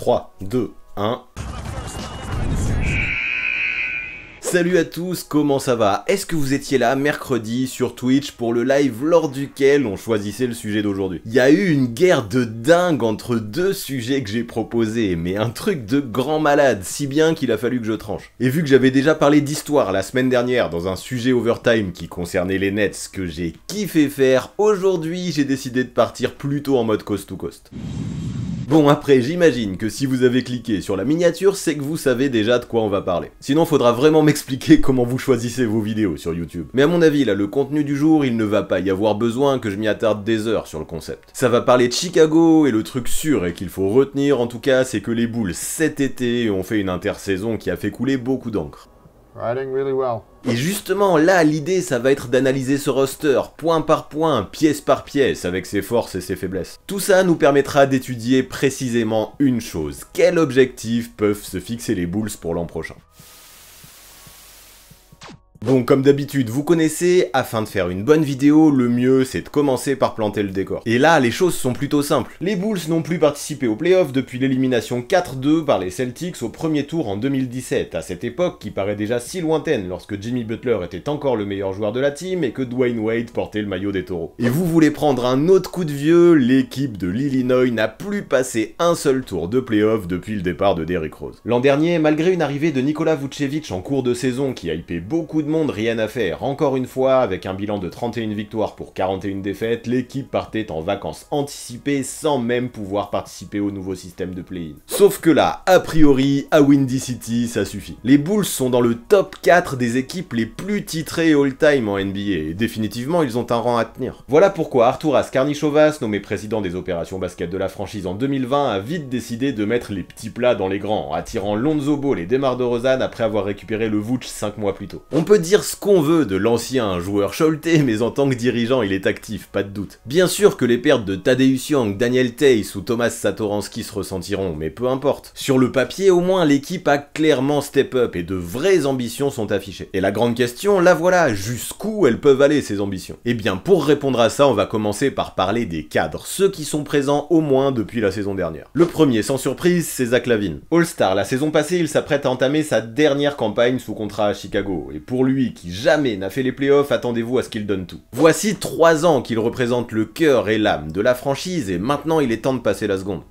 3, 2, 1... Salut à tous, comment ça va? Est-ce que vous étiez là mercredi sur Twitch pour le live lors duquel on choisissait le sujet d'aujourd'hui? Il y a eu une guerre de dingue entre deux sujets que j'ai proposés, mais un truc de grand malade, si bien qu'il a fallu que je tranche. Et vu que j'avais déjà parlé d'histoire la semaine dernière dans un sujet overtime qui concernait les Nets que j'ai kiffé faire, aujourd'hui j'ai décidé de partir plutôt en mode coast to coast. Bon après, j'imagine que si vous avez cliqué sur la miniature, c'est que vous savez déjà de quoi on va parler. Sinon, faudra vraiment m'expliquer comment vous choisissez vos vidéos sur YouTube. Mais à mon avis, là, le contenu du jour, il ne va pas y avoir besoin que je m'y attarde des heures sur le concept. Ça va parler de Chicago, et le truc sûr et qu'il faut retenir en tout cas, c'est que les Bulls, cet été, ont fait une intersaison qui a fait couler beaucoup d'encre. Riding really well. Et justement, là, l'idée, ça va être d'analyser ce roster, point par point, pièce par pièce, avec ses forces et ses faiblesses. Tout ça nous permettra d'étudier précisément une chose. Quel objectif peuvent se fixer les Bulls pour l'an prochain ? Bon, comme d'habitude, vous connaissez, afin de faire une bonne vidéo, le mieux c'est de commencer par planter le décor. Et là, les choses sont plutôt simples. Les Bulls n'ont plus participé aux playoffs depuis l'élimination 4-2 par les Celtics au premier tour en 2017, à cette époque qui paraît déjà si lointaine lorsque Jimmy Butler était encore le meilleur joueur de la team et que Dwayne Wade portait le maillot des Taureaux. Et vous voulez prendre un autre coup de vieux, l'équipe de l'Illinois n'a plus passé un seul tour de playoffs depuis le départ de Derrick Rose. L'an dernier, malgré une arrivée de Nikola Vucevic en cours de saison qui a hypé beaucoup de monde, rien à faire. Encore une fois, avec un bilan de 31 victoires pour 41 défaites, l'équipe partait en vacances anticipées sans même pouvoir participer au nouveau système de play-in. Sauf que là, a priori, à Windy City, ça suffit. Les Bulls sont dans le top 4 des équipes les plus titrées all-time en NBA, et définitivement, ils ont un rang à tenir. Voilà pourquoi Arturas Karnisovas, nommé président des opérations basket de la franchise en 2020, a vite décidé de mettre les petits plats dans les grands, attirant Lonzo Ball et DeMar DeRozan après avoir récupéré le Vooch 5 mois plus tôt. On peut dire ce qu'on veut de l'ancien joueur Scholte, mais en tant que dirigeant, il est actif, pas de doute. Bien sûr que les pertes de Tadeusz Young, Daniel Theis ou Thomas Satoransky se ressentiront, mais peu importe. Sur le papier, au moins, l'équipe a clairement step up et de vraies ambitions sont affichées. Et la grande question, la voilà, jusqu'où elles peuvent aller ces ambitions? Eh bien, pour répondre à ça, on va commencer par parler des cadres, ceux qui sont présents au moins depuis la saison dernière. Le premier, sans surprise, c'est Zach LaVine. All-Star, la saison passée, il s'apprête à entamer sa dernière campagne sous contrat à Chicago, et pour lui, qui jamais n'a fait les playoffs, attendez-vous à ce qu'il donne tout. Voici 3 ans qu'il représente le cœur et l'âme de la franchise et maintenant il est temps de passer la seconde.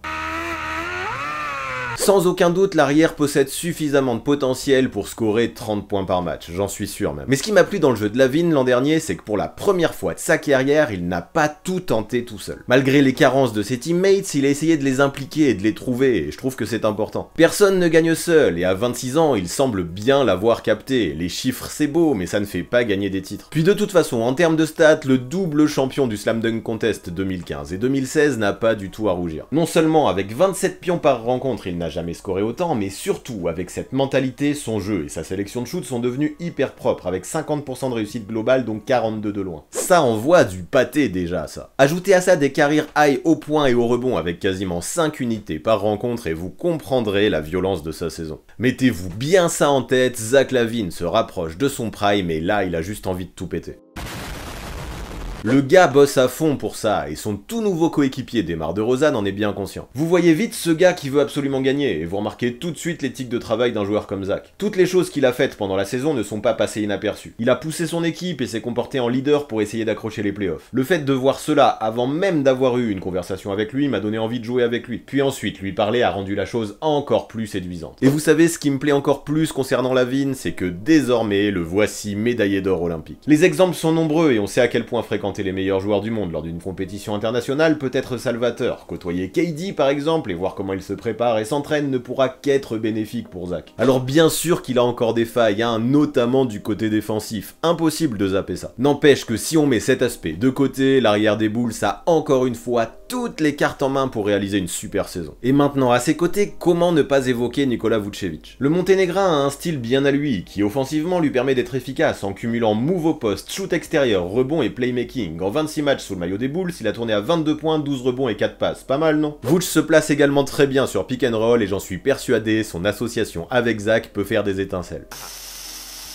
Sans aucun doute, l'arrière possède suffisamment de potentiel pour scorer 30 points par match, j'en suis sûr même. Mais ce qui m'a plu dans le jeu de LaVine l'an dernier, c'est que pour la première fois de sa carrière, il n'a pas tout tenté tout seul. Malgré les carences de ses teammates, il a essayé de les impliquer et de les trouver, et je trouve que c'est important. Personne ne gagne seul, et à 26 ans, il semble bien l'avoir capté. Les chiffres c'est beau, mais ça ne fait pas gagner des titres. Puis de toute façon, en termes de stats, le double champion du Slam Dunk Contest 2015 et 2016 n'a pas du tout à rougir. Non seulement avec 27 pions par rencontre, il n'a jamais scoré autant, mais surtout, avec cette mentalité, son jeu et sa sélection de shoot sont devenus hyper propres, avec 50% de réussite globale, donc 42 de loin. Ça envoie du pâté déjà, ça. Ajoutez à ça des carrières high au point et au rebond, avec quasiment 5 unités par rencontre, et vous comprendrez la violence de sa saison. Mettez-vous bien ça en tête, Zach LaVine se rapproche de son prime, et là, il a juste envie de tout péter. Le gars bosse à fond pour ça, et son tout nouveau coéquipier DeMar DeRozan en est bien conscient. Vous voyez vite ce gars qui veut absolument gagner, et vous remarquez tout de suite l'éthique de travail d'un joueur comme Zach. Toutes les choses qu'il a faites pendant la saison ne sont pas passées inaperçues. Il a poussé son équipe et s'est comporté en leader pour essayer d'accrocher les playoffs. Le fait de voir cela avant même d'avoir eu une conversation avec lui m'a donné envie de jouer avec lui. Puis ensuite, lui parler a rendu la chose encore plus séduisante. Et vous savez, ce qui me plaît encore plus concernant LaVine, c'est que désormais, le voici médaillé d'or olympique. Les exemples sont nombreux et on sait à quel point fréquenter les meilleurs joueurs du monde lors d'une compétition internationale peut être salvateur. Côtoyer KD par exemple et voir comment il se prépare et s'entraîne ne pourra qu'être bénéfique pour Zach. Alors bien sûr qu'il a encore des failles, hein, notamment du côté défensif. Impossible de zapper ça. N'empêche que si on met cet aspect de côté, l'arrière des Bulls a encore une fois toutes les cartes en main pour réaliser une super saison. Et maintenant, à ses côtés, comment ne pas évoquer Nikola Vucevic? Le Monténégrin a un style bien à lui, qui offensivement lui permet d'être efficace en cumulant move au poste, shoot extérieur, rebond et playmaking. En 26 matchs sous le maillot des Bulls, il a tourné à 22 points, 12 rebonds et 4 passes. Pas mal, non? Vooch se place également très bien sur pick and roll et j'en suis persuadé, son association avec Zach peut faire des étincelles.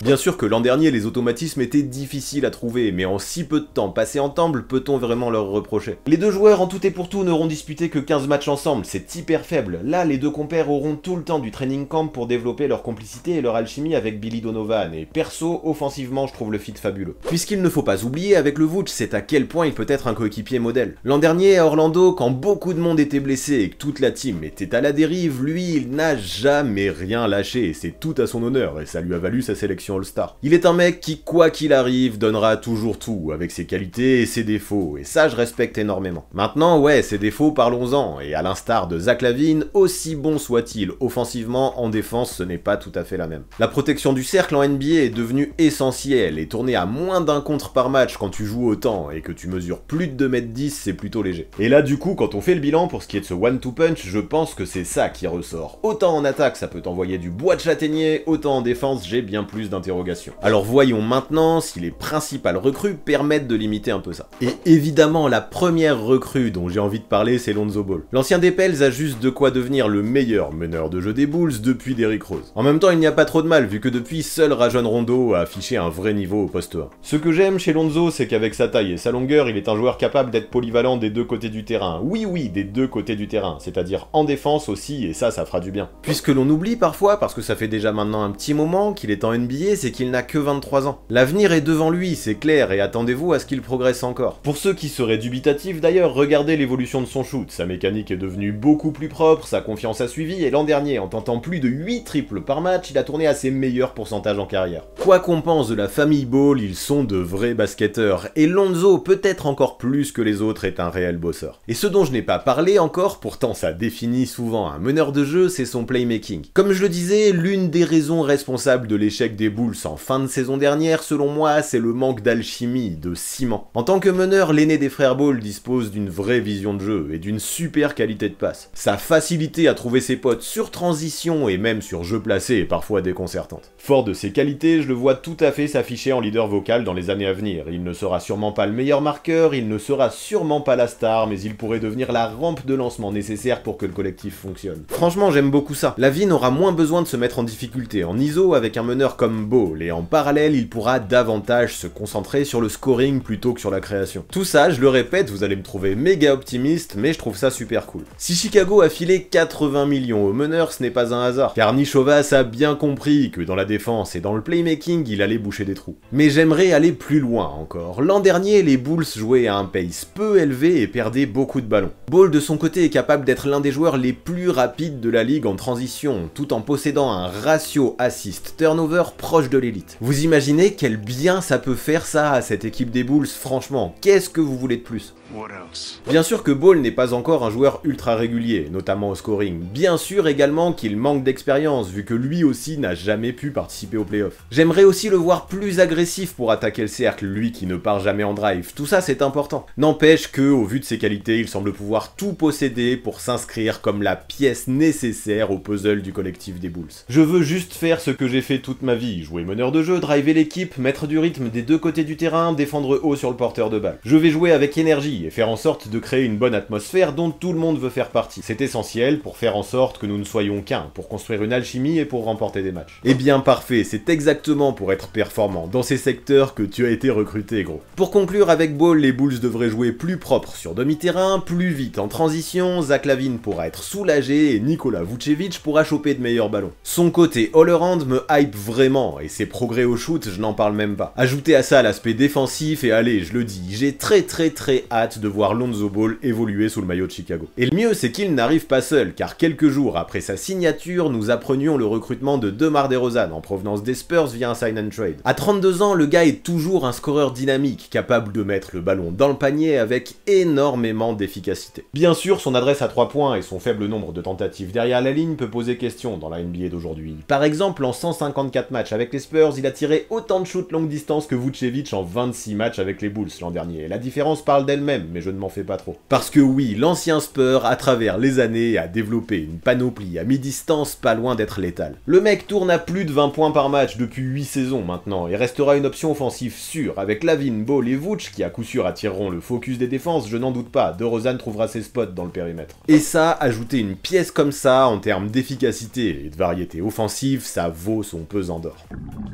Bien sûr que l'an dernier, les automatismes étaient difficiles à trouver, mais en si peu de temps passé en Temple, peut-on vraiment leur reprocher? Les deux joueurs en tout et pour tout n'auront disputé que 15 matchs ensemble, c'est hyper faible. Là, les deux compères auront tout le temps du training camp pour développer leur complicité et leur alchimie avec Billy Donovan, et perso, offensivement, je trouve le fit fabuleux. Puisqu'il ne faut pas oublier, avec le Vooch, c'est à quel point il peut être un coéquipier modèle. L'an dernier, à Orlando, quand beaucoup de monde était blessé et que toute la team était à la dérive, lui, il n'a jamais rien lâché, et c'est tout à son honneur, et ça lui a valu sa sélection All-Star. Il est un mec qui, quoi qu'il arrive, donnera toujours tout, avec ses qualités et ses défauts, et ça je respecte énormément. Maintenant, ouais, ses défauts, parlons-en, et à l'instar de Zach LaVine, aussi bon soit-il offensivement, en défense, ce n'est pas tout à fait la même. La protection du cercle en NBA est devenue essentielle, et tourner à moins d'un contre par match quand tu joues autant, et que tu mesures plus de 2m10, c'est plutôt léger. Et là, du coup, quand on fait le bilan pour ce qui est de ce one-two punch, je pense que c'est ça qui ressort. Autant en attaque, ça peut t'envoyer du bois de châtaignier, autant en défense, j'ai bien plus d'interrogations. Alors voyons maintenant si les principales recrues permettent de limiter un peu ça. Et évidemment, la première recrue dont j'ai envie de parler, c'est Lonzo Ball. L'ancien des Pels a juste de quoi devenir le meilleur meneur de jeu des Bulls depuis Derrick Rose. En même temps, il n'y a pas trop de mal, vu que depuis, seul Rajon Rondo a affiché un vrai niveau au poste 1. Ce que j'aime chez Lonzo, c'est qu'avec sa taille et sa longueur, il est un joueur capable d'être polyvalent des deux côtés du terrain. Oui, des deux côtés du terrain, c'est-à-dire en défense aussi, et ça fera du bien. Puisque l'on oublie parfois, parce que ça fait déjà maintenant un petit moment qu'il est en NBA, c'est qu'il n'a que 23 ans. L'avenir est devant lui, c'est clair, et attendez-vous à ce qu'il progresse encore. Pour ceux qui seraient dubitatifs d'ailleurs, regardez l'évolution de son shoot. Sa mécanique est devenue beaucoup plus propre, sa confiance a suivi, et l'an dernier, en tentant plus de 8 triples par match, il a tourné à ses meilleurs pourcentages en carrière. Quoi qu'on pense de la famille Ball, ils sont de vrais basketteurs, et Lonzo, peut-être encore plus que les autres, est un réel bosseur. Et ce dont je n'ai pas parlé encore, pourtant ça définit souvent un meneur de jeu, c'est son playmaking. Comme je le disais, l'une des raisons responsables de l'échec des Bulls en fin de saison dernière, selon moi, c'est le manque d'alchimie, de ciment. En tant que meneur, l'aîné des frères Ball dispose d'une vraie vision de jeu et d'une super qualité de passe. Sa facilité à trouver ses potes sur transition et même sur jeu placé est parfois déconcertante. Fort de ses qualités, je le vois tout à fait s'afficher en leader vocal dans les années à venir. Il ne sera sûrement pas le meilleur marqueur, il ne sera sûrement pas la star, mais il pourrait devenir la rampe de lancement nécessaire pour que le collectif fonctionne. Franchement, j'aime beaucoup ça. LaVine aura moins besoin de se mettre en difficulté en ISO avec un meneur comme Ball, et en parallèle, il pourra davantage se concentrer sur le scoring plutôt que sur la création. Tout ça, je le répète, vous allez me trouver méga optimiste, mais je trouve ça super cool. Si Chicago a filé 80 millions aux meneurs, ce n'est pas un hasard, car Nichovas a bien compris que dans la défense et dans le playmaking, il allait boucher des trous. Mais j'aimerais aller plus loin encore. L'an dernier, les Bulls jouaient à un pace peu élevé et perdaient beaucoup de ballons. Ball, de son côté, est capable d'être l'un des joueurs les plus rapides de la ligue en transition, tout en possédant un ratio assist-turnover proche de l'élite. Vous imaginez quel bien ça peut faire ça à cette équipe des Bulls, franchement, qu'est-ce que vous voulez de plus ? Bien sûr que Ball n'est pas encore un joueur ultra régulier, notamment au scoring. Bien sûr également qu'il manque d'expérience, vu que lui aussi n'a jamais pu participer aux playoffs. J'aimerais aussi le voir plus agressif pour attaquer le cercle, lui qui ne part jamais en drive. Tout ça c'est important. N'empêche que, au vu de ses qualités, il semble pouvoir tout posséder pour s'inscrire comme la pièce nécessaire au puzzle du collectif des Bulls. Je veux juste faire ce que j'ai fait toute ma vie, jouer meneur de jeu, driver l'équipe, mettre du rythme des deux côtés du terrain, défendre haut sur le porteur de balle. Je vais jouer avec énergie et faire en sorte de créer une bonne atmosphère dont tout le monde veut faire partie. C'est essentiel pour faire en sorte que nous ne soyons qu'un, pour construire une alchimie et pour remporter des matchs. Eh bien parfait, c'est exactement pour être performant dans ces secteurs que tu as été recruté, gros. Pour conclure avec Ball, les Bulls devraient jouer plus propre sur demi-terrain, plus vite en transition, Zach LaVine pourra être soulagé et Nikola Vucevic pourra choper de meilleurs ballons. Son côté all-around me hype vraiment, et ses progrès au shoot, je n'en parle même pas. Ajoutez à ça l'aspect défensif et allez, je le dis, j'ai très hâte de voir Lonzo Ball évoluer sous le maillot de Chicago. Et le mieux, c'est qu'il n'arrive pas seul, car quelques jours après sa signature, nous apprenions le recrutement de DeMar DeRozan en provenance des Spurs via un sign and trade. À 32 ans, le gars est toujours un scoreur dynamique, capable de mettre le ballon dans le panier avec énormément d'efficacité. Bien sûr, son adresse à 3 points et son faible nombre de tentatives derrière la ligne peut poser question dans la NBA d'aujourd'hui. Par exemple, en 154 matchs avec les Spurs, il a tiré autant de shoots longue distance que Vucevic en 26 matchs avec les Bulls l'an dernier. La différence parle d'elle-même, mais je ne m'en fais pas trop. Parce que oui, l'ancien Spur, à travers les années, a développé une panoplie à mi-distance pas loin d'être létale. Le mec tourne à plus de 20 points par match depuis 8 saisons maintenant, et restera une option offensive sûre, avec LaVine, Ball et Vooch qui à coup sûr attireront le focus des défenses, je n'en doute pas, DeRozan trouvera ses spots dans le périmètre. Et ça, ajouter une pièce comme ça, en termes d'efficacité et de variété offensive, ça vaut son pesant d'or.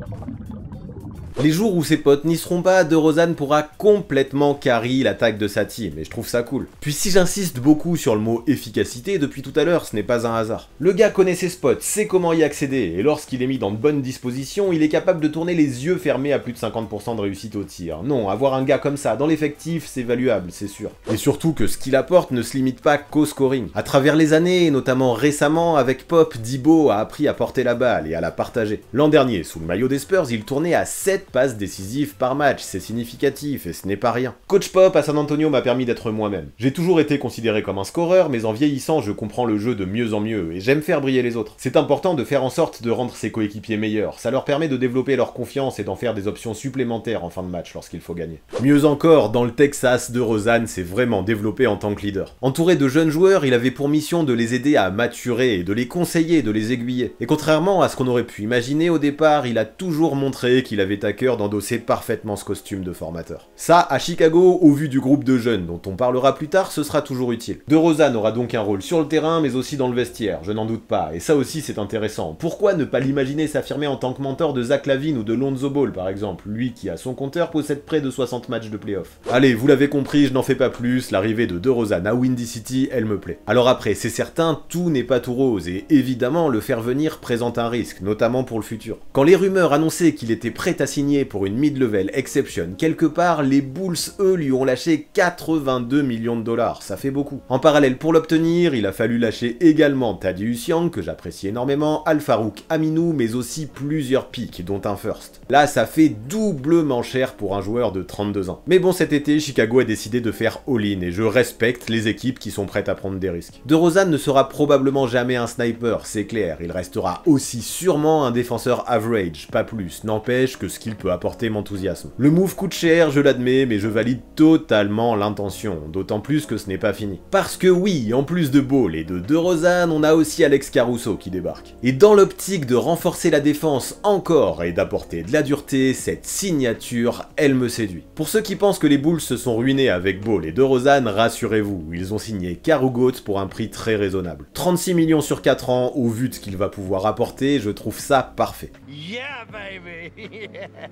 Les jours où ses potes n'y seront pas, DeRozan pourra complètement carry l'attaque de sa team, et je trouve ça cool. Puis si j'insiste beaucoup sur le mot efficacité depuis tout à l'heure, ce n'est pas un hasard. Le gars connaît ses spots, sait comment y accéder, et lorsqu'il est mis dans de bonnes dispositions, il est capable de tourner les yeux fermés à plus de 50% de réussite au tir. Non, avoir un gars comme ça dans l'effectif, c'est valuable, c'est sûr. Et surtout que ce qu'il apporte ne se limite pas qu'au scoring. À travers les années, et notamment récemment, avec Pop, Debo a appris à porter la balle et à la partager. L'an dernier, sous le maillot des Spurs, il tournait à 7 passes décisives par match, c'est significatif et ce n'est pas rien. Coach Pop à San Antonio m'a permis d'être moi-même. J'ai toujours été considéré comme un scoreur, mais en vieillissant je comprends le jeu de mieux en mieux et j'aime faire briller les autres. C'est important de faire en sorte de rendre ses coéquipiers meilleurs, ça leur permet de développer leur confiance et d'en faire des options supplémentaires en fin de match lorsqu'il faut gagner. Mieux encore, dans le Texas, DeRozan s'est vraiment développé en tant que leader. Entouré de jeunes joueurs, il avait pour mission de les aider à maturer et de les conseiller, de les aiguiller. Et contrairement à ce qu'on aurait pu imaginer au départ, il a toujours montré qu'il avait à cœur d'endosser parfaitement ce costume de formateur. Ça, à Chicago, au vu du groupe de jeunes dont on parlera plus tard, ce sera toujours utile. DeRozan aura donc un rôle sur le terrain, mais aussi dans le vestiaire, je n'en doute pas, et ça aussi c'est intéressant. Pourquoi ne pas l'imaginer s'affirmer en tant que mentor de Zach LaVine ou de Lonzo Ball par exemple, lui qui à son compteur possède près de 60 matchs de playoff. Allez, vous l'avez compris, je n'en fais pas plus, l'arrivée de DeRozan à Windy City, elle me plaît. Alors après, c'est certain, tout n'est pas tout rose, et évidemment, le faire venir présente un risque, notamment pour le futur. Quand les rumeurs annonçaient qu'il était prêt à signer pour une mid-level exception quelque part, les Bulls, eux, lui ont lâché 82 millions de dollars, ça fait beaucoup. En parallèle, pour l'obtenir, il a fallu lâcher également Thaddeus Young, que j'apprécie énormément, Al-Farouk Aminou, mais aussi plusieurs picks, dont un first. Là, ça fait doublement cher pour un joueur de 32 ans. Mais bon, cet été, Chicago a décidé de faire all-in, et je respecte les équipes qui sont prêtes à prendre des risques. DeRozan ne sera probablement jamais un sniper, c'est clair, il restera aussi sûrement un défenseur average, pas plus, n'empêche que ce qu'il peut apporter m'enthousiasme. Le move coûte cher, je l'admets, mais je valide totalement l'intention, d'autant plus que ce n'est pas fini. Parce que oui, en plus de Ball et de DeRozan, on a aussi Alex Caruso qui débarque. Et dans l'optique de renforcer la défense encore et d'apporter de la dureté, cette signature, elle me séduit. Pour ceux qui pensent que les Bulls se sont ruinés avec Ball et DeRozan, rassurez-vous, ils ont signé Carugot pour un prix très raisonnable. 36 millions sur 4 ans, au vu de ce qu'il va pouvoir apporter, je trouve ça parfait. Yeah, baby.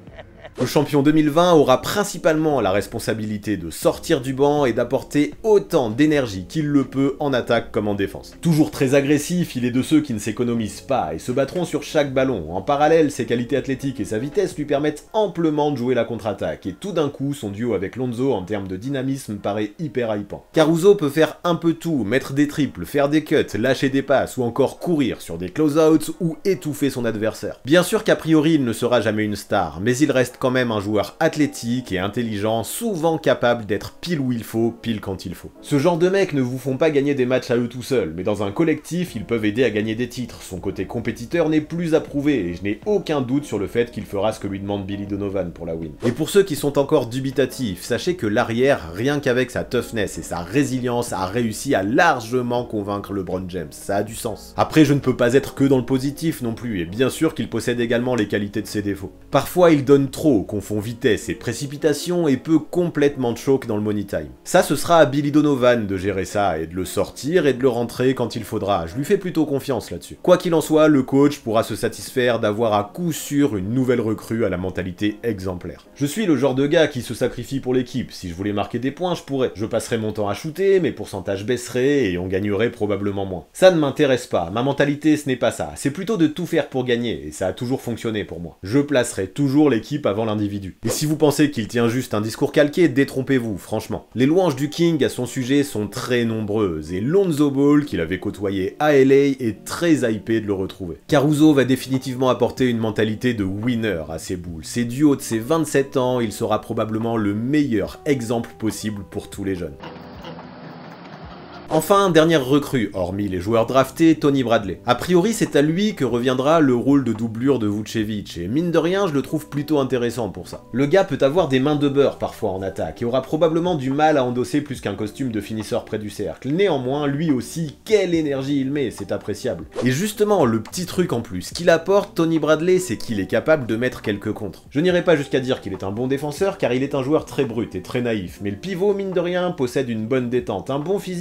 Le champion 2020 aura principalement la responsabilité de sortir du banc et d'apporter autant d'énergie qu'il le peut en attaque comme en défense. Toujours très agressif, il est de ceux qui ne s'économisent pas et se battront sur chaque ballon. En parallèle, ses qualités athlétiques et sa vitesse lui permettent amplement de jouer la contre-attaque, et tout d'un coup, son duo avec Lonzo en termes de dynamisme paraît hyper hypant. Caruso peut faire un peu tout, mettre des triples, faire des cuts, lâcher des passes ou encore courir sur des close-outs ou étouffer son adversaire. Bien sûr qu'a priori il ne sera jamais une star, mais il reste quand même un joueur athlétique et intelligent, souvent capable d'être pile où il faut, pile quand il faut. Ce genre de mecs ne vous font pas gagner des matchs à eux tout seuls, mais dans un collectif, ils peuvent aider à gagner des titres. Son côté compétiteur n'est plus à prouver, et je n'ai aucun doute sur le fait qu'il fera ce que lui demande Billy Donovan pour la win. Et pour ceux qui sont encore dubitatifs, sachez que l'arrière, rien qu'avec sa toughness et sa résilience, a réussi à largement convaincre LeBron James. Ça a du sens. Après, je ne peux pas être que dans le positif non plus, et bien sûr qu'il possède également les qualités de ses défauts. Parfois, il donne trop, confond vitesse et précipitation et peut complètement choke dans le money time. Ça, ce sera à Billy Donovan de gérer ça et de le sortir et de le rentrer quand il faudra. Je lui fais plutôt confiance là-dessus. Quoi qu'il en soit, le coach pourra se satisfaire d'avoir à coup sûr une nouvelle recrue à la mentalité exemplaire. Je suis le genre de gars qui se sacrifie pour l'équipe. Si je voulais marquer des points, je pourrais. Je passerais mon temps à shooter, mes pourcentages baisseraient et on gagnerait probablement moins. Ça ne m'intéresse pas. Ma mentalité, ce n'est pas ça. C'est plutôt de tout faire pour gagner et ça a toujours fonctionné pour moi. Je placerai toujours l'équipe avant l'individu. Et si vous pensez qu'il tient juste un discours calqué, détrompez-vous, franchement. Les louanges du King à son sujet sont très nombreuses, et Lonzo Ball, qu'il avait côtoyé à LA, est très hypé de le retrouver. Caruso va définitivement apporter une mentalité de winner à ses Bulls, et du haut de ses 27 ans, il sera probablement le meilleur exemple possible pour tous les jeunes. Enfin, dernière recrue, hormis les joueurs draftés, Tony Bradley. A priori, c'est à lui que reviendra le rôle de doublure de Vucevic, et mine de rien, je le trouve plutôt intéressant pour ça. Le gars peut avoir des mains de beurre parfois en attaque, et aura probablement du mal à endosser plus qu'un costume de finisseur près du cercle. Néanmoins, lui aussi, quelle énergie il met, c'est appréciable. Et justement, le petit truc en plus qu'il apporte, Tony Bradley, c'est qu'il est capable de mettre quelques contres. Je n'irai pas jusqu'à dire qu'il est un bon défenseur, car il est un joueur très brut et très naïf, mais le pivot, mine de rien, possède une bonne détente, un bon physique et de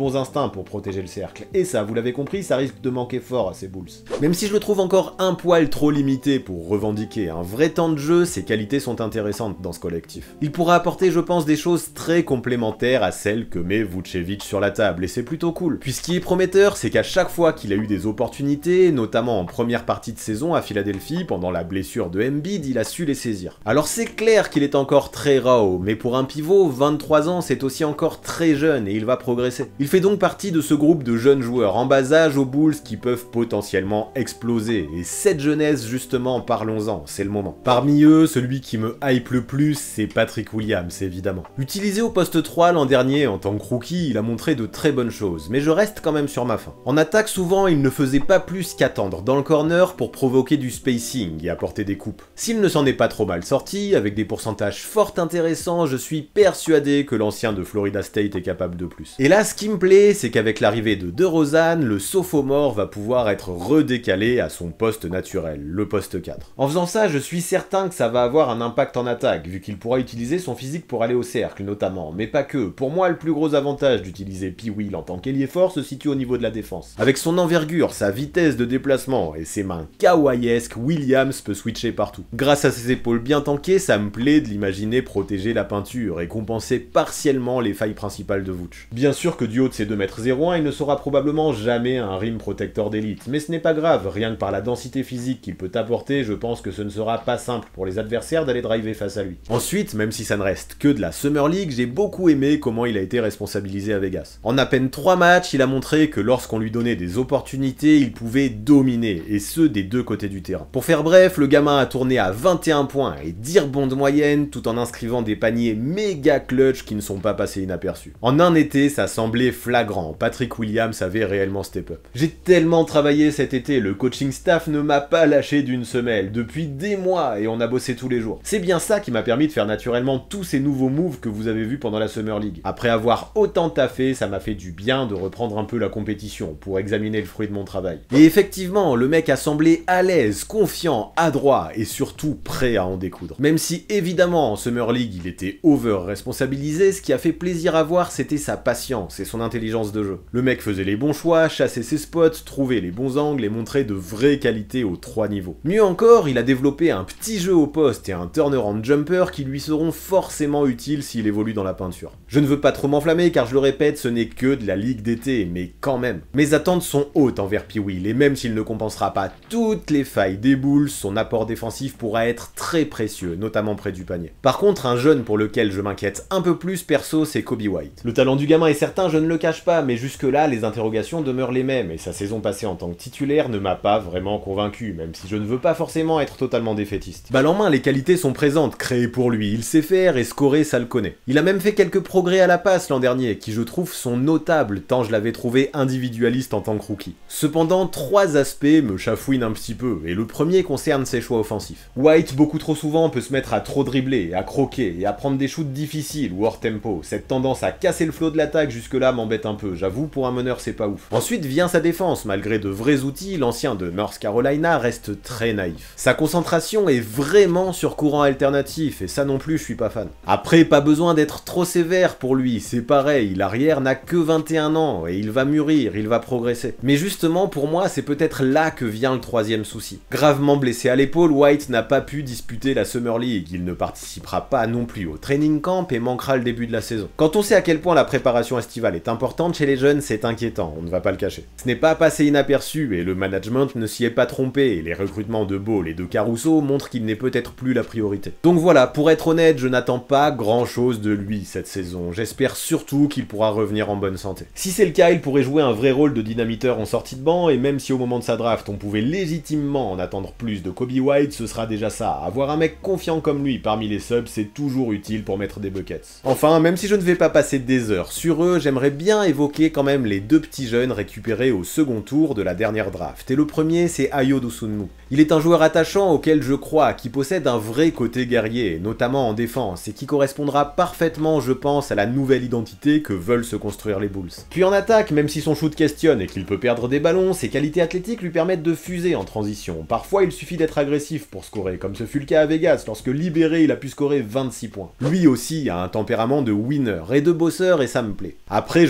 bons instincts pour protéger le cercle. Et ça, vous l'avez compris, ça risque de manquer fort à ces Bulls. Même si je le trouve encore un poil trop limité pour revendiquer un vrai temps de jeu, ses qualités sont intéressantes dans ce collectif. Il pourra apporter, je pense, des choses très complémentaires à celles que met Vucevic sur la table, et c'est plutôt cool. Puis ce qui est prometteur, c'est qu'à chaque fois qu'il a eu des opportunités, notamment en première partie de saison à Philadelphie, pendant la blessure de Embiid, il a su les saisir. Alors c'est clair qu'il est encore très raw, mais pour un pivot, 23 ans, c'est aussi encore très jeune et il va progresser. Il fait donc partie de ce groupe de jeunes joueurs en bas âge aux Bulls qui peuvent potentiellement exploser, et cette jeunesse justement, parlons-en, c'est le moment. Parmi eux, celui qui me hype le plus, c'est Patrick Williams, évidemment. Utilisé au poste 3 l'an dernier en tant que rookie, il a montré de très bonnes choses, mais je reste quand même sur ma faim. En attaque, souvent, il ne faisait pas plus qu'attendre dans le corner pour provoquer du spacing et apporter des coupes. S'il ne s'en est pas trop mal sorti, avec des pourcentages fort intéressants, je suis persuadé que l'ancien de Florida State est capable de plus. Et là, ce qui me plaît, c'est qu'avec l'arrivée de DeRozan, le sophomore va pouvoir être redécalé à son poste naturel, le poste 4. En faisant ça, je suis certain que ça va avoir un impact en attaque, vu qu'il pourra utiliser son physique pour aller au cercle notamment, mais pas que. Pour moi, le plus gros avantage d'utiliser P-Will en tant qu'ailier fort se situe au niveau de la défense. Avec son envergure, sa vitesse de déplacement et ses mains kawaii-esques, Williams peut switcher partout. Grâce à ses épaules bien tankées, ça me plaît de l'imaginer protéger la peinture et compenser partiellement les failles principales de Vooch. Bien sûr que du haut de ses 2,01 m, il ne sera probablement jamais un rim protector d'élite, mais ce n'est pas grave, rien que par la densité physique qu'il peut apporter, je pense que ce ne sera pas simple pour les adversaires d'aller driver face à lui. Ensuite, même si ça ne reste que de la Summer League, j'ai beaucoup aimé comment il a été responsabilisé à Vegas. En à peine 3 matchs, il a montré que lorsqu'on lui donnait des opportunités, il pouvait dominer, et ce des deux côtés du terrain. Pour faire bref, le gamin a tourné à 21 points et 10 rebonds de moyenne, tout en inscrivant des paniers méga clutch qui ne sont pas passés inaperçus. En un été, ça semblait flagrant, Patrick Williams avait réellement step up. J'ai tellement travaillé cet été, le coaching staff ne m'a pas lâché d'une semelle, depuis des mois, et on a bossé tous les jours. C'est bien ça qui m'a permis de faire naturellement tous ces nouveaux moves que vous avez vus pendant la Summer League. Après avoir autant taffé, ça m'a fait du bien de reprendre un peu la compétition pour examiner le fruit de mon travail. Et effectivement, le mec a semblé à l'aise, confiant, adroit et surtout prêt à en découdre. Même si évidemment en Summer League il était over-responsabilisé, ce qui a fait plaisir à voir c'était sa patience et son intelligence de jeu. Le mec faisait les bons choix, chassait ses spots, trouvait les bons angles et montrait de vraies qualités aux 3 niveaux. Mieux encore, il a développé un petit jeu au poste et un turnaround jumper qui lui seront forcément utiles s'il évolue dans la peinture. Je ne veux pas trop m'enflammer car je le répète, ce n'est que de la ligue d'été, mais quand même. Mes attentes sont hautes envers P-Will et même s'il ne compensera pas toutes les failles des Bulls, son apport défensif pourra être très précieux, notamment près du panier. Par contre, un jeune pour lequel je m'inquiète un peu plus perso, c'est Coby White. Le talent du gamin est certain, je ne le cache pas, mais jusque-là, les interrogations demeurent les mêmes et sa saison passée en tant que titulaire ne m'a pas vraiment convaincu, même si je ne veux pas forcément être totalement défaitiste. Balle en main, les qualités sont présentes, créées pour lui, il sait faire et scorer, ça le connaît. Il a même fait quelques progrès à la passe l'an dernier, qui je trouve sont notables, tant je l'avais trouvé individualiste en tant que rookie. Cependant, 3 aspects me chafouinent un petit peu, et le premier concerne ses choix offensifs. White, beaucoup trop souvent, peut se mettre à trop dribbler, à croquer, et à prendre des shoots difficiles ou hors tempo. Cette tendance à casser le flot de l'attaque jusque-là m'embête un peu, j'avoue, pour un meneur c'est pas ouf. Ensuite vient sa défense, malgré de vrais outils, l'ancien de North Carolina reste très naïf. Sa concentration est vraiment sur courant alternatif, et ça non plus je suis pas fan. Après, pas besoin d'être trop sévère pour lui, c'est pareil, l'arrière n'a que 21 ans, et il va mûrir, il va progresser. Mais justement, pour moi, c'est peut-être là que vient le troisième souci. Gravement blessé à l'épaule, White n'a pas pu disputer la Summer League, il ne participera pas non plus au training camp et manquera le début de la saison. Quand on sait à quel point la préparation estivale est importante chez les jeunes, c'est inquiétant, on ne va pas le cacher. Ce n'est pas passé inaperçu, et le management ne s'y est pas trompé, et les recrutements de Ball et de Caruso montrent qu'il n'est peut-être plus la priorité. Donc voilà, pour être honnête, je n'attends pas grand chose de lui cette saison, j'espère surtout qu'il pourra revenir en bonne santé. Si c'est le cas, il pourrait jouer un vrai rôle de dynamiteur en sortie de banc, et même si au moment de sa draft on pouvait légitimement en attendre plus de Coby White, ce sera déjà ça. Avoir un mec confiant comme lui parmi les subs, c'est toujours utile pour mettre des buckets. Enfin, même si je ne vais pas passer des heures sur eux, j'aimerais bien évoquer quand même les 2 petits jeunes récupérés au second tour de la dernière draft. Et le premier, c'est Ayo Dosunmu. Il est un joueur attachant auquel je crois, qui possède un vrai côté guerrier, notamment en défense, et qui correspondra parfaitement, je pense, à la nouvelle identité que veulent se construire les Bulls. Puis en attaque, même si son shoot questionne et qu'il peut perdre des ballons, ses qualités athlétiques lui permettent de fuser en transition. Parfois, il suffit d'être agressif pour scorer, comme ce fut le cas à Vegas, lorsque libéré, il a pu scorer 26 points. Lui aussi a un tempérament de winner et de bosseur, et ça me plaît. Après,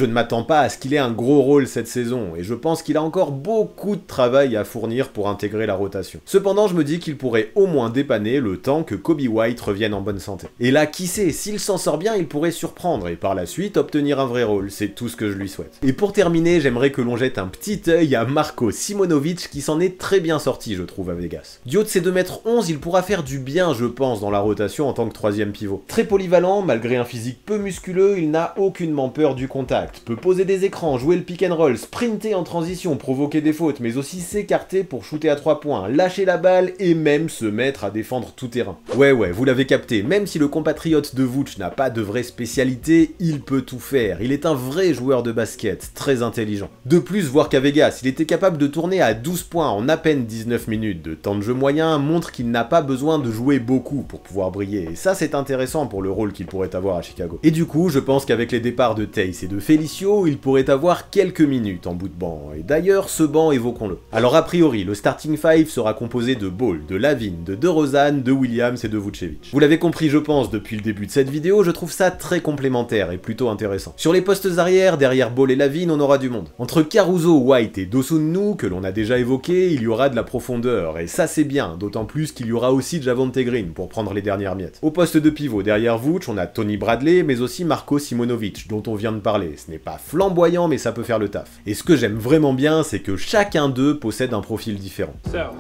je ne m'attends pas à ce qu'il ait un gros rôle cette saison, et je pense qu'il a encore beaucoup de travail à fournir pour intégrer la rotation. Cependant, je me dis qu'il pourrait au moins dépanner le temps que Coby White revienne en bonne santé. Et là, qui sait, s'il s'en sort bien, il pourrait surprendre, et par la suite obtenir un vrai rôle, c'est tout ce que je lui souhaite. Et pour terminer, j'aimerais que l'on jette un petit œil à Marko Simonovic, qui s'en est très bien sorti, je trouve, à Vegas. Du haut de ses 2,11 m, il pourra faire du bien, je pense, dans la rotation en tant que troisième pivot. Très polyvalent, malgré un physique peu musculeux, il n'a aucunement peur du contact, peut poser des écrans, jouer le pick and roll, sprinter en transition, provoquer des fautes, mais aussi s'écarter pour shooter à 3 points, lâcher la balle et même se mettre à défendre tout terrain. Ouais, vous l'avez capté, même si le compatriote de Vooch n'a pas de vraie spécialité, il peut tout faire. Il est un vrai joueur de basket, très intelligent. De plus, voir qu'à Vegas, il était capable de tourner à 12 points en à peine 19 minutes de temps de jeu moyen montre qu'il n'a pas besoin de jouer beaucoup pour pouvoir briller, et ça c'est intéressant pour le rôle qu'il pourrait avoir à Chicago. Et du coup, je pense qu'avec les départs de Theis et de Felicio, il pourrait avoir quelques minutes en bout de banc, et d'ailleurs, ce banc, évoquons-le. Alors a priori, le starting five sera composé de Ball, de Lavin, de DeRozan, de Williams et de Vucevic. Vous l'avez compris, je pense, depuis le début de cette vidéo, je trouve ça très complémentaire et plutôt intéressant. Sur les postes arrière, derrière Ball et Lavin, on aura du monde. Entre Caruso, White et Dosunmu, que l'on a déjà évoqué, il y aura de la profondeur, et ça c'est bien, d'autant plus qu'il y aura aussi Javonte Green pour prendre les dernières miettes. Au poste de pivot, derrière Vooch, on a Tony Bradley, mais aussi Marko Simonovic, dont on vient de parler. Ce n'est pas flamboyant, mais ça peut faire le taf. Et ce que j'aime vraiment bien, c'est que chacun d'eux possède un profil différent.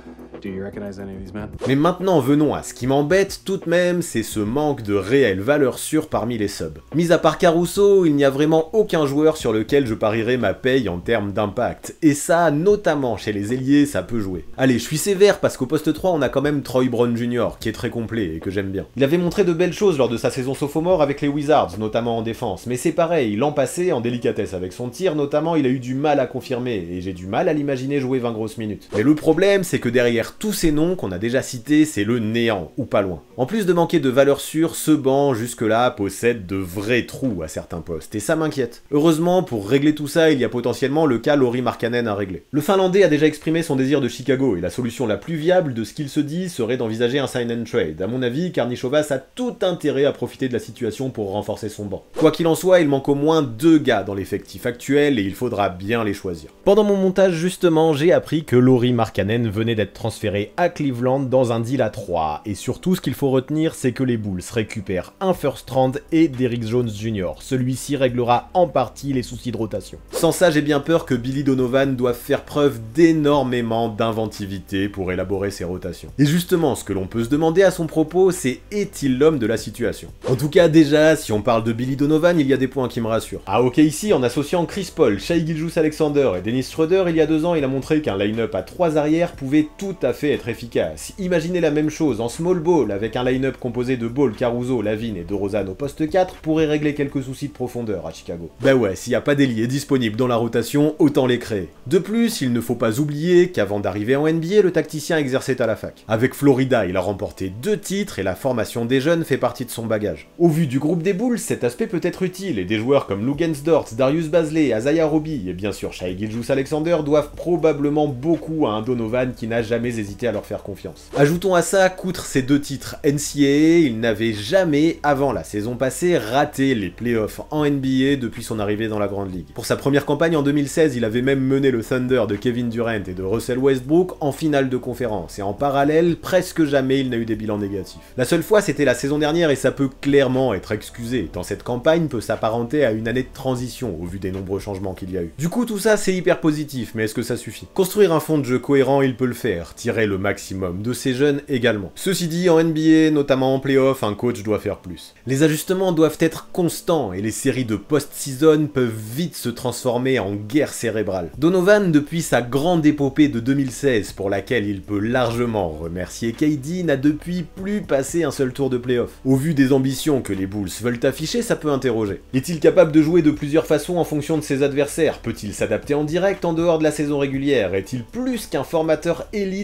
Mais maintenant, venons à ce qui m'embête tout de même, c'est ce manque de réelle valeur sûre parmi les subs. Mis à part Caruso, il n'y a vraiment aucun joueur sur lequel je parierais ma paye en termes d'impact. Et ça, notamment chez les ailiers, ça peut jouer. Allez, je suis sévère parce qu'au poste 3, on a quand même Troy Brown Jr., qui est très complet et que j'aime bien. Il avait montré de belles choses lors de sa saison sophomore avec les Wizards, notamment en défense, mais c'est pareil, l'an passé, en délicatesse avec son tir notamment, il a eu du mal à confirmer, et j'ai du mal à l'imaginer jouer 20 grosses minutes. Mais le problème, c'est que derrière tous ces noms qu'on a déjà cités, c'est le néant, ou pas loin. En plus de manquer de valeur sûre, ce banc, jusque-là, possède de vrais trous à certains postes, et ça m'inquiète. Heureusement, pour régler tout ça, il y a potentiellement le cas Lauri Markkanen à régler. Le Finlandais a déjà exprimé son désir de Chicago, et la solution la plus viable de ce qu'il se dit serait d'envisager un sign and trade. À mon avis, Karnisovas a tout intérêt à profiter de la situation pour renforcer son banc. Quoi qu'il en soit, il manque au moins 2 gars dans l'effectif actuel, et il faudra bien les choisir. Pendant mon montage, justement, j'ai appris que Lauri Markkanen venait d'être transféré à Cleveland dans un deal à 3, et surtout ce qu'il faut retenir, c'est que les Bulls récupèrent un first round et Derrick Jones Jr. Celui-ci réglera en partie les soucis de rotation. Sans ça, j'ai bien peur que Billy Donovan doive faire preuve d'énormément d'inventivité pour élaborer ses rotations. Et justement, ce que l'on peut se demander à son propos, c'est est-il l'homme de la situation? En tout cas, déjà, si on parle de Billy Donovan, il y a des points qui me rassurent. Ah ok, ici, en associant Chris Paul, Shai Gilgeous-Alexander et Dennis Schroeder, il y a 2 ans, il a montré qu'un line-up à 3 arrières pouvait tout à fait être efficace. Imaginez la même chose en small ball avec un line-up composé de Ball, Caruso, Lavin et DeRozan au poste 4 pourrait régler quelques soucis de profondeur à Chicago. Bah ouais, s'il n'y a pas d'ailier disponible dans la rotation, autant les créer. De plus, il ne faut pas oublier qu'avant d'arriver en NBA, le tacticien exerçait à la fac. Avec Florida, il a remporté 2 titres et la formation des jeunes fait partie de son bagage. Au vu du groupe des Bulls, cet aspect peut être utile et des joueurs comme Luguentz Dort, Darius Bazley, Isaiah Roby et bien sûr Shai Gilgeous-Alexander doivent probablement beaucoup à un Donovan qui n'a jamais hésité à leur faire confiance. Ajoutons à ça qu'outre ces 2 titres NCAA, il n'avait jamais, avant la saison passée, raté les playoffs en NBA depuis son arrivée dans la Grande Ligue. Pour sa première campagne en 2016, il avait même mené le Thunder de Kevin Durant et de Russell Westbrook en finale de conférence, et en parallèle, presque jamais il n'a eu des bilans négatifs. La seule fois, c'était la saison dernière et ça peut clairement être excusé, tant cette campagne peut s'apparenter à une année de transition au vu des nombreux changements qu'il y a eu. Du coup, tout ça c'est hyper positif, mais est-ce que ça suffit? Construire un fond de jeu cohérent, il peut le faire, tirer le maximum de ses jeunes également. Ceci dit, en NBA, notamment en playoff, un coach doit faire plus. Les ajustements doivent être constants et les séries de post-season peuvent vite se transformer en guerre cérébrale. Donovan, depuis sa grande épopée de 2016 pour laquelle il peut largement remercier KD, n'a depuis plus passé un seul tour de playoff. Au vu des ambitions que les Bulls veulent afficher, ça peut interroger. Est-il capable de jouer de plusieurs façons en fonction de ses adversaires? Peut-il s'adapter en direct en dehors de la saison régulière? Est-il plus qu'un formateur élite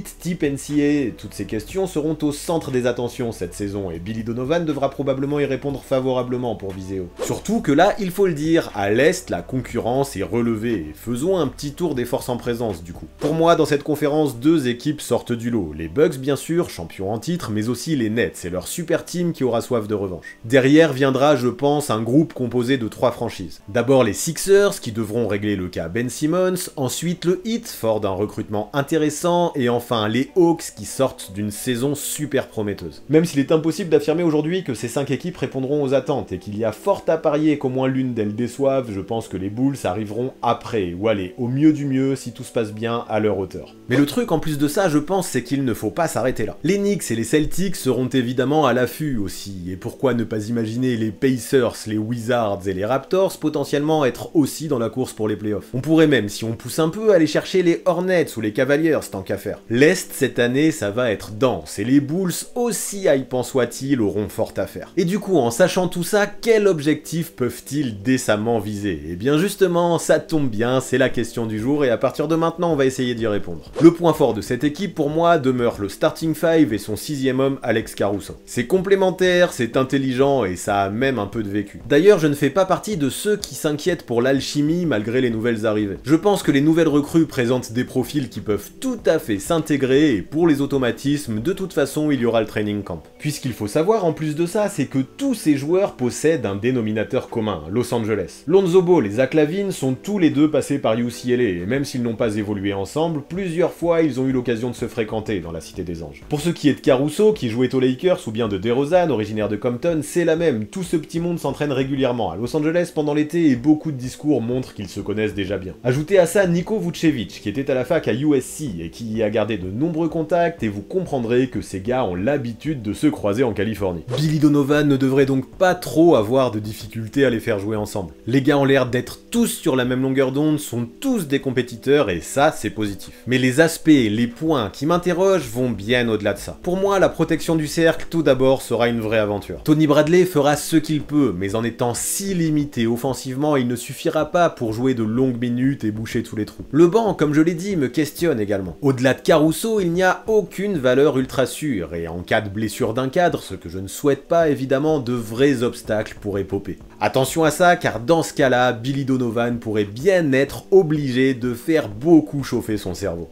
type NCAA, toutes ces questions seront au centre des attentions cette saison et Billy Donovan devra probablement y répondre favorablement pour viser haut. Surtout que là, il faut le dire, à l'Est, la concurrence est relevée et faisons un petit tour des forces en présence du coup. Pour moi, dans cette conférence, deux équipes sortent du lot. Les Bucks bien sûr, champions en titre, mais aussi les Nets, c'est leur super team qui aura soif de revanche. Derrière viendra, je pense, un groupe composé de 3 franchises. D'abord les Sixers, qui devront régler le cas Ben Simmons, ensuite le Heat, fort d'un recrutement intéressant, et enfin les Hawks qui sortent d'une saison super prometteuse. Même s'il est impossible d'affirmer aujourd'hui que ces 5 équipes répondront aux attentes, et qu'il y a fort à parier qu'au moins l'une d'elles déçoive, je pense que les Bulls arriveront après, ou allez, au mieux du mieux, si tout se passe bien, à leur hauteur. Mais le truc en plus de ça, je pense, c'est qu'il ne faut pas s'arrêter là. Les Knicks et les Celtics seront évidemment à l'affût aussi, et pourquoi ne pas imaginer les Pacers, les Wizards et les Raptors potentiellement être aussi dans la course pour les playoffs. On pourrait même, si on pousse un peu, aller chercher les Hornets ou les Cavaliers, tant qu'à faire. L'Est, cette année, ça va être dense, et les Bulls, aussi hypants soient-ils, auront fort à faire. Et du coup, en sachant tout ça, quel objectif peuvent-ils décemment viser? Et bien justement, ça tombe bien, c'est la question du jour, et à partir de maintenant, on va essayer d'y répondre. Le point fort de cette équipe, pour moi, demeure le starting five et son 6e homme, Alex Caruso. C'est complémentaire, c'est intelligent, et ça a même un peu de vécu. D'ailleurs, je ne fais pas partie de ceux qui s'inquiètent pour l'alchimie malgré les nouvelles arrivées. Je pense que les nouvelles recrues présentent des profils qui peuvent tout à fait s'intégrer, et pour les automatismes, de toute façon, il y aura le training camp. Puisqu'il faut savoir, en plus de ça, c'est que tous ces joueurs possèdent un dénominateur commun, Los Angeles. Lonzo Ball et Zach LaVine sont tous les deux passés par UCLA, et même s'ils n'ont pas évolué ensemble, plusieurs fois ils ont eu l'occasion de se fréquenter dans la Cité des Anges. Pour ce qui est de Caruso, qui jouait aux Lakers, ou bien de DeRozan, originaire de Compton, c'est la même, tout ce petit monde s'entraîne régulièrement à Los Angeles pendant l'été et beaucoup de discours montrent qu'ils se connaissent déjà bien. Ajoutez à ça Niko Vucevic, qui était à la fac à USC et qui y a gardé de nombreux contacts, et vous comprendrez que ces gars ont l'habitude de se croiser en Californie. Billy Donovan ne devrait donc pas trop avoir de difficultés à les faire jouer ensemble. Les gars ont l'air d'être tous sur la même longueur d'onde, sont tous des compétiteurs, et ça, c'est positif. Mais les aspects, les points qui m'interrogent vont bien au-delà de ça. Pour moi, la protection du cercle, tout d'abord, sera une vraie aventure. Tony Bradley fera ce qu'il peut, mais en étant si limité offensivement, il ne suffira pas pour jouer de longues minutes et boucher tous les trous. Le banc, comme je l'ai dit, me questionne également. Au-delà de Caruso, il n'y a aucune valeur ultra sûre, et en cas de blessure d'un cadre, ce que je ne souhaite pas évidemment, de vrais obstacles pourraient popper. Attention à ça, car dans ce cas-là, Billy Donovan pourrait bien être obligé de faire beaucoup chauffer son cerveau.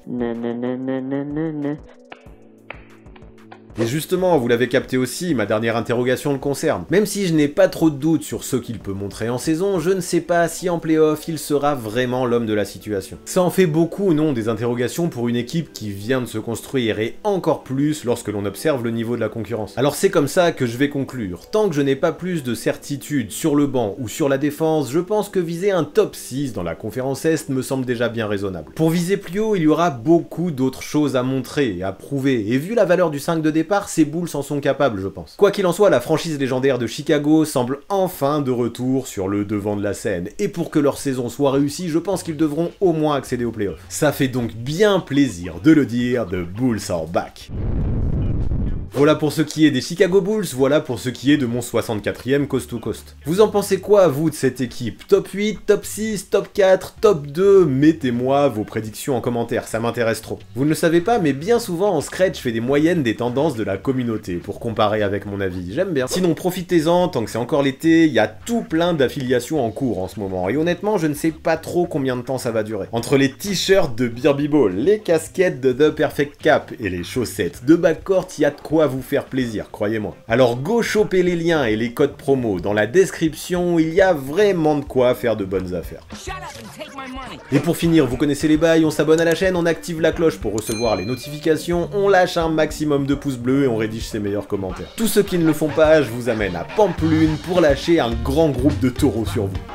Et justement, vous l'avez capté aussi, ma dernière interrogation le concerne. Même si je n'ai pas trop de doutes sur ce qu'il peut montrer en saison, je ne sais pas si en playoff il sera vraiment l'homme de la situation. Ça en fait beaucoup, non, des interrogations pour une équipe qui vient de se construire, et encore plus lorsque l'on observe le niveau de la concurrence. Alors c'est comme ça que je vais conclure. Tant que je n'ai pas plus de certitude sur le banc ou sur la défense, je pense que viser un top 6 dans la conférence Est me semble déjà bien raisonnable. Pour viser plus haut, il y aura beaucoup d'autres choses à montrer et à prouver, et vu la valeur du 5 de départ, ces Bulls en sont capables, je pense. Quoi qu'il en soit, la franchise légendaire de Chicago semble enfin de retour sur le devant de la scène, et pour que leur saison soit réussie, je pense qu'ils devront au moins accéder aux playoffs. Ça fait donc bien plaisir de le dire, the Bulls are back. Voilà pour ce qui est des Chicago Bulls, voilà pour ce qui est de mon 64e Coast to Coast. Vous en pensez quoi, vous, de cette équipe? Top 8, top 6, top 4, top 2? Mettez-moi vos prédictions en commentaire, ça m'intéresse trop. Vous ne le savez pas, mais bien souvent en Scratch, je fais des moyennes des tendances de la communauté, pour comparer avec mon avis, j'aime bien. Sinon, profitez-en, tant que c'est encore l'été, il y a tout plein d'affiliations en cours en ce moment, et honnêtement, je ne sais pas trop combien de temps ça va durer. Entre les t-shirts de Birby Ball, les casquettes de The Perfect Cap, et les chaussettes de Backcourt, il y a de quoi vous faire plaisir, croyez-moi. Alors go choper les liens et les codes promo dans la description, il y a vraiment de quoi faire de bonnes affaires. Et pour finir, vous connaissez les bails, on s'abonne à la chaîne, on active la cloche pour recevoir les notifications, on lâche un maximum de pouces bleus et on rédige ses meilleurs commentaires. Tous ceux qui ne le font pas, je vous amène à Pampelune pour lâcher un grand groupe de taureaux sur vous.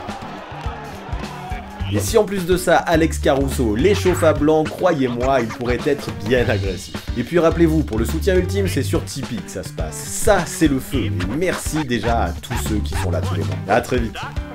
Et si en plus de ça, Alex Caruso les chauffe à blanc, croyez-moi, il pourrait être bien agressif. Et puis rappelez-vous, pour le soutien ultime, c'est sur Tipeee que ça se passe. Ça, c'est le feu. Et merci déjà à tous ceux qui sont là tous les mois. À très vite.